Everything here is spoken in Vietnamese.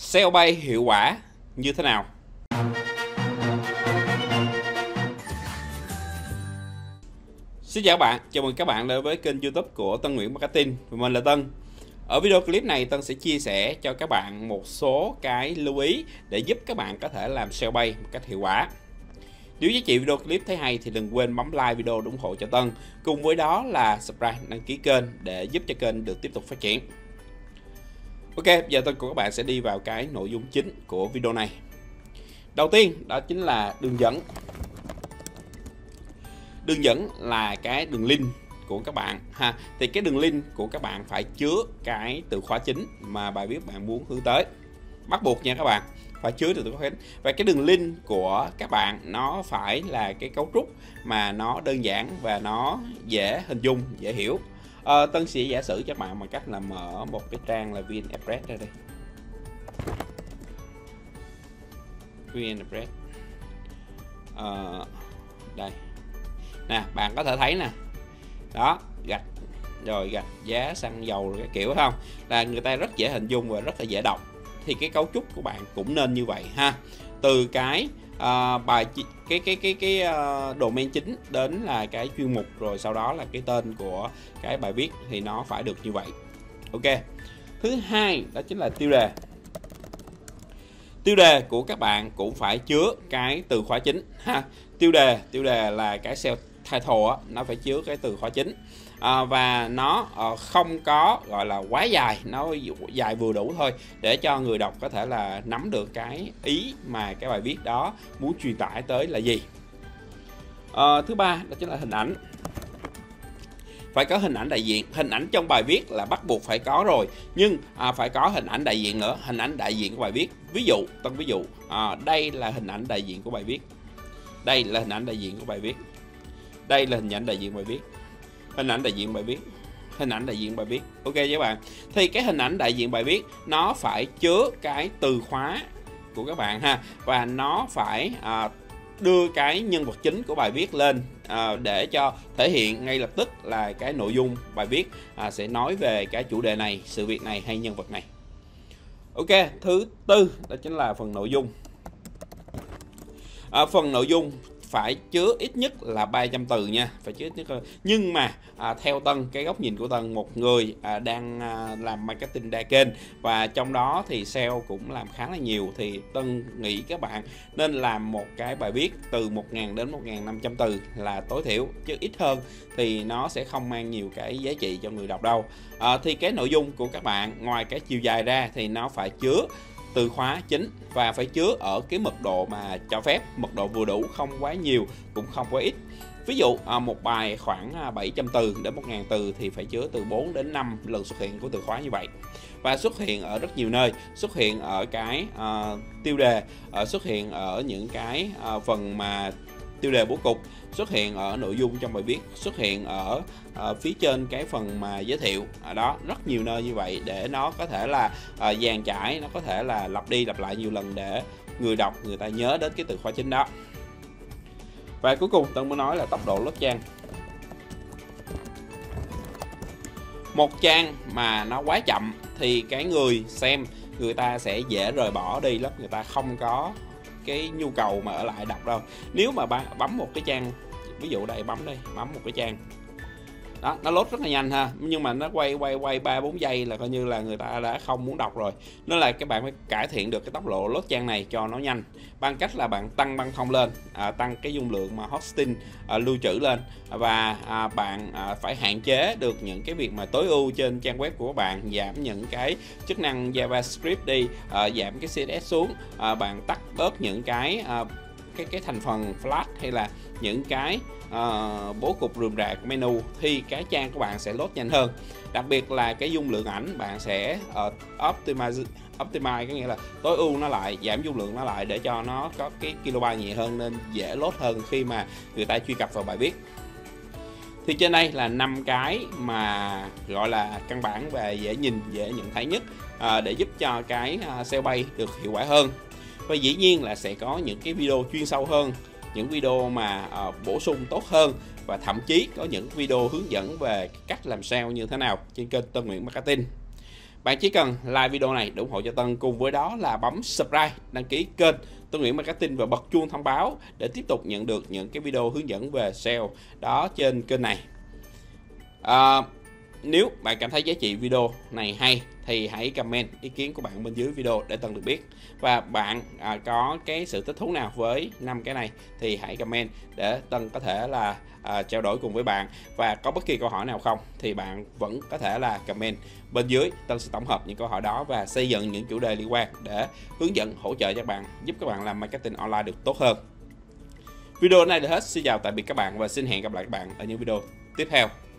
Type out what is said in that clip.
SEO bay hiệu quả như thế nào? Xin chào các bạn, chào mừng các bạn đến với kênh YouTube của Tân Nguyễn Marketing. Mình là Tân. Ở video clip này Tân sẽ chia sẻ cho các bạn một số cái lưu ý để giúp các bạn có thể làm SEO bay một cách hiệu quả. Nếu giá trị video clip thấy hay thì đừng quên bấm like video để ủng hộ cho Tân. Cùng với đó là subscribe, đăng ký kênh để giúp cho kênh được tiếp tục phát triển. Ok, giờ Tân của các bạn sẽ đi vào cái nội dung chính của video này. Đầu tiên đó chính là đường dẫn. Đường dẫn là cái đường link của các bạn ha. Thì cái đường link của các bạn phải chứa cái từ khóa chính mà bài viết bạn muốn hướng tới. Bắt buộc nha các bạn, phải chứa từ khóa chính. Và cái đường link của các bạn nó phải là cái cấu trúc mà nó đơn giản và nó dễ hình dung, dễ hiểu. Tân sẽ giả sử cho các bạn bằng cách là mở một cái trang là VnExpress ra đây. VnExpress. Đây. Nè, bạn có thể thấy nè. Đó, gạch rồi gạch giá xăng dầu rồi cái kiểu không? Là người ta rất dễ hình dung và rất là dễ đọc. Thì cái cấu trúc của bạn cũng nên như vậy ha. Từ cái bài cái domain chính đến là cái chuyên mục, rồi sau đó là cái tên của cái bài viết thì nó phải được như vậy. Ok. Thứ hai đó chính là tiêu đề. Tiêu đề của các bạn cũng phải chứa cái từ khóa chính ha. Tiêu đề là cái SEO title á, nó phải chứa cái từ khóa chính. Và nó không có gọi là quá dài, nó dài vừa đủ thôi để cho người đọc có thể là nắm được cái ý mà cái bài viết đó muốn truyền tải tới là gì. Thứ ba đó chính là hình ảnh. Phải có hình ảnh đại diện. Hình ảnh trong bài viết là bắt buộc phải có rồi, nhưng phải có hình ảnh đại diện nữa. Hình ảnh đại diện của bài viết, ví dụ Tân ví dụ đây là hình ảnh đại diện của bài viết. Đây là hình ảnh đại diện của bài viết. Đây là hình ảnh đại diện bài viết. Hình ảnh đại diện bài viết. Hình ảnh đại diện bài viết. Ok các bạn. Thì cái hình ảnh đại diện bài viết nó phải chứa cái từ khóa của các bạn ha. Và nó phải đưa cái nhân vật chính của bài viết lên để cho thể hiện ngay lập tức là cái nội dung bài viết sẽ nói về cái chủ đề này, sự việc này hay nhân vật này. Ok, thứ tư đó chính là phần nội dung. Phần nội dung phải chứa ít nhất là 300 từ nha, phải chứa ít nhất. Nhưng mà theo Tân, cái góc nhìn của Tân, một người đang làm marketing đa kênh và trong đó thì SEO cũng làm khá là nhiều, thì Tân nghĩ các bạn nên làm một cái bài viết từ 1.000 đến 1.500 từ là tối thiểu, chứ ít hơn thì nó sẽ không mang nhiều cái giá trị cho người đọc đâu. Thì cái nội dung của các bạn ngoài cái chiều dài ra thì nó phải chứa từ khóa chính và phải chứa ở cái mật độ mà cho phép, mật độ vừa đủ, không quá nhiều cũng không quá ít. Ví dụ một bài khoảng 700 từ đến 1.000 từ thì phải chứa từ 4 đến 5 lần xuất hiện của từ khóa như vậy. Và xuất hiện ở rất nhiều nơi, xuất hiện ở cái tiêu đề, xuất hiện ở những cái phần mà tiêu đề bố cục, xuất hiện ở nội dung trong bài viết, xuất hiện ở phía trên cái phần mà giới thiệu. Đó, rất nhiều nơi như vậy để nó có thể là dàn trải, nó có thể là lặp đi lặp lại nhiều lần để người đọc người ta nhớ đến cái từ khóa chính đó. Và cuối cùng Tân muốn nói là tốc độ load trang. Một trang mà nó quá chậm thì cái người xem người ta sẽ dễ rời bỏ đi lắm, người ta không có cái nhu cầu mà ở lại đọc đâu. Nếu mà bấm một cái trang, ví dụ đây, bấm một cái trang đó, nó load rất là nhanh ha, nhưng mà nó quay 3-4 giây là coi như là người ta đã không muốn đọc rồi. Nên là các bạn phải cải thiện được cái tốc độ load trang này cho nó nhanh bằng cách là bạn tăng băng thông lên, tăng cái dung lượng mà hosting lưu trữ lên, và bạn phải hạn chế được những cái việc mà tối ưu trên trang web của bạn, giảm những cái chức năng JavaScript đi, giảm cái CSS xuống, bạn tắt bớt những cái thành phần flash hay là những cái bố cục rườm rà của menu, thì cái trang của bạn sẽ load nhanh hơn. Đặc biệt là cái dung lượng ảnh bạn sẽ optimize, có nghĩa là tối ưu nó lại, giảm dung lượng nó lại để cho nó có cái kilobyte nhẹ hơn, nên dễ load hơn khi mà người ta truy cập vào bài viết. Thì trên đây là 5 cái mà gọi là căn bản và dễ nhìn, dễ nhận thấy nhất để giúp cho cái SEO bay được hiệu quả hơn. Và dĩ nhiên là sẽ có những cái video chuyên sâu hơn, những video mà bổ sung tốt hơn, và thậm chí có những video hướng dẫn về cách làm SEO như thế nào trên kênh Tân Nguyễn Marketing. Bạn chỉ cần like video này để ủng hộ cho Tân, cùng với đó là bấm subscribe, đăng ký kênh Tân Nguyễn Marketing và bật chuông thông báo để tiếp tục nhận được những cái video hướng dẫn về SEO đó trên kênh này. Nếu bạn cảm thấy giá trị video này hay thì hãy comment ý kiến của bạn bên dưới video để Tân được biết. Và bạn có cái sự thích thú nào với 5 cái này thì hãy comment để Tân có thể là trao đổi cùng với bạn. Và có bất kỳ câu hỏi nào không thì bạn vẫn có thể là comment bên dưới. Tân sẽ tổng hợp những câu hỏi đó và xây dựng những chủ đề liên quan để hướng dẫn, hỗ trợ cho bạn, giúp các bạn làm marketing online được tốt hơn. Video này là hết. Xin chào tạm biệt các bạn và xin hẹn gặp lại các bạn ở những video tiếp theo.